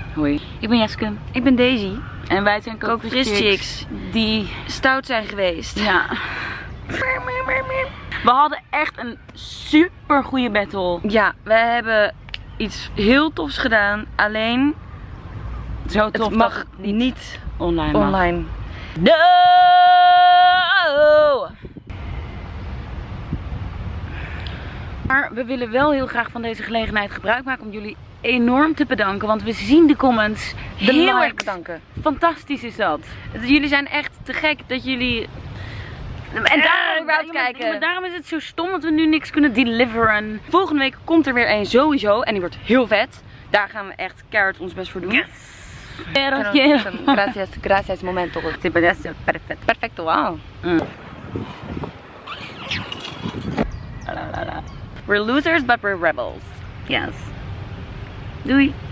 Hoi. Ik ben Jeske. Ik ben Daisy. En wij zijn Kookfris Chicks die stout zijn geweest. Ja. We hadden echt een super goede battle. Ja, we hebben iets heel tofs gedaan. Alleen Zo tof het mag dat het niet online mag. online. No! Maar we willen wel heel graag van deze gelegenheid gebruik maken om jullie enorm te bedanken. Want we zien de comments. Heel erg bedanken. fantastisch is dat. Jullie zijn echt te gek dat jullie... En daarom is het zo stom dat we nu niks kunnen deliveren. Volgende week komt er weer een sowieso. En die wordt heel vet. Daar gaan we echt keihard ons best voor doen. Yes. Gracias, gracias, momento. Perfect. Perfecto, wow. We're losers, but we're rebels. Yes. Doei.